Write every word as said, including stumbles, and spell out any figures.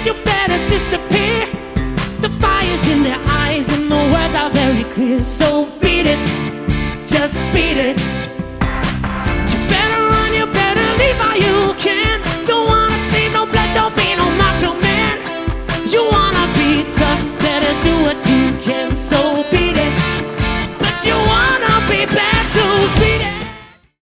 you better disappear. The fire's in their eyes and the words are very clear. So beat it, just beat it. You better run, you better leave while you can.